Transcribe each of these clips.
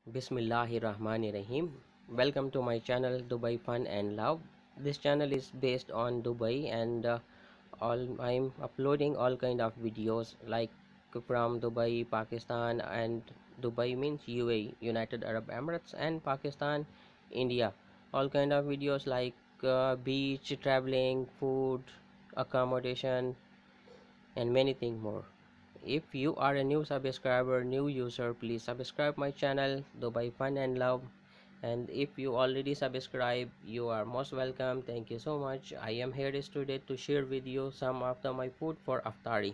Bismillahirrahmanirrahim. Welcome to my channel Dubai Fun and Love. This channel is based on Dubai and I'm uploading all kind of videos like from Dubai, Pakistan, and Dubai means UAE, United Arab Emirates, and Pakistan, India. All kind of videos like beach, traveling, food, accommodation, and many things more. If you are a new subscriber, new user, please subscribe my channel Dubai Fun and Love. And if you already subscribe, you are most welcome. Thank you so much. I am here today to share with you some of my food for iftari.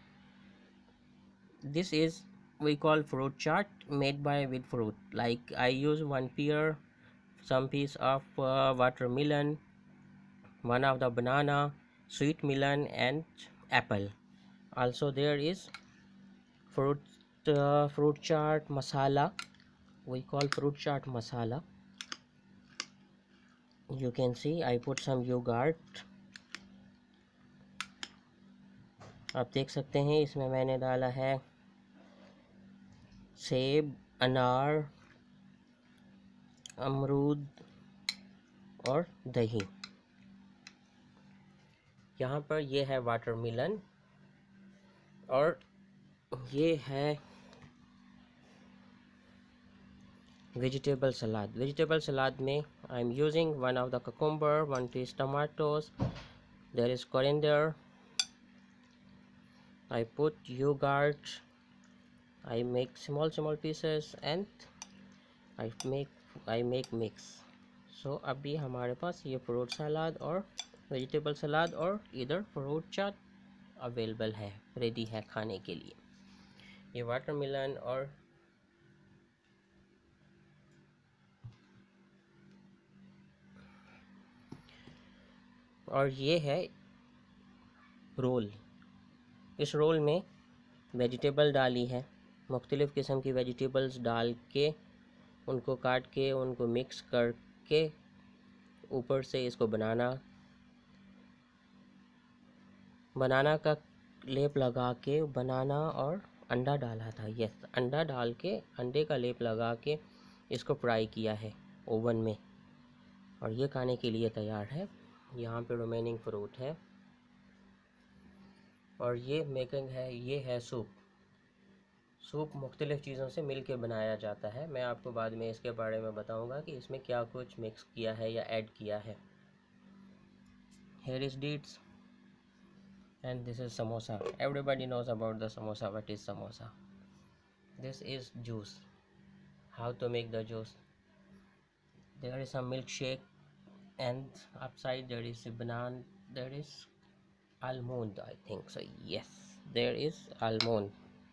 This is we call fruit chart made by with fruit. Like I use one pear, some piece of watermelon, one of the banana, sweet melon, and apple. Also there is fruit chaat masala. We call fruit chaat masala. You can see I put some yogurt. आप देख सकते हैं इसमें मैंने डाला है सेब, अनार, अमरूद और दही. यहाँ पर ये है वाटरमेलन और ये है vegetable salad में I am using one of the cucumber, one piece tomatoes, there is coriander, I put yogurt, I make small pieces and I make mix. So अभी हमारे पास ये फ्रूट सलाद और वेजिटेबल सलाद और इधर fruit chaat available है, ready है खाने के लिए. ये वाटरमेलन और ये है रोल. इस रोल में वेजिटेबल डाली है, मुख्तलिफ़ किस्म की वेजिटेबल्स डाल के उनको काट के उनको मिक्स करके ऊपर से इसको बनाना का लेप लगा के बनाना और अंडा डाला था. यस, अंडा डाल के अंडे का लेप लगा के इसको फ्राई किया है ओवन में और ये खाने के लिए तैयार है. यहाँ पे रिमेनिंग फ्रूट है और ये मेकिंग है. ये है सूप मुख्तलिफ़ चीज़ों से मिल के बनाया जाता है. मैं आपको बाद में इसके बारे में बताऊंगा कि इसमें क्या कुछ मिक्स किया है या ऐड किया है. Here is dates and this is samosa. Everybody knows about the samosa. What is samosa? This is juice. How to make the juice? There is some milkshake and upside there is a banana. There is almond, I think so. Yes, there is almond,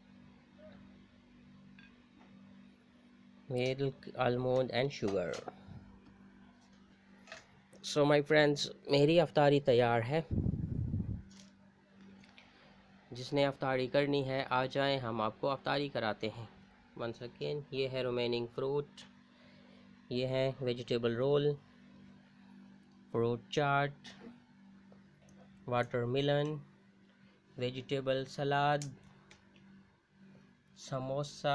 milk, almond and sugar. So my friends, मेरी अफ्तारी तैयार है. जिसने अफ्तारी करनी है आ जाए, हम आपको अफ्तारी कराते हैं. One second. ये है रिमेनिंग फ्रूट, ये है vegetable roll, fruit chaat, watermelon, vegetable salad, samosa,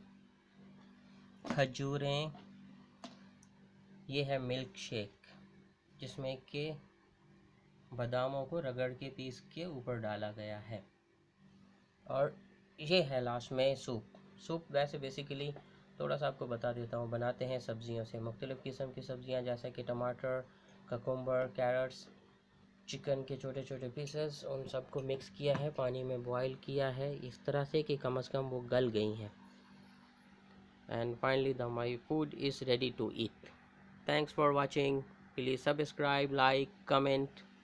खजूरें. ये है मिल्क शेक जिसमें के बादामों को रगड़ के पीस के ऊपर डाला गया है. और ये है लास्ट में सूप वैसे बेसिकली थोड़ा सा आपको बता देता हूँ. बनाते हैं सब्जियों से, मुख्तलिफ़ किस्म की सब्जियाँ जैसे कि टमाटर, ककुम्बर, कैरेट्स, चिकन के छोटे छोटे पीसेस, उन सबको मिक्स किया है, पानी में बॉईल किया है इस तरह से कि कम से कम वो गल गई हैं. And finally my food is ready to eat. Thanks for watching. Please subscribe, like, comment.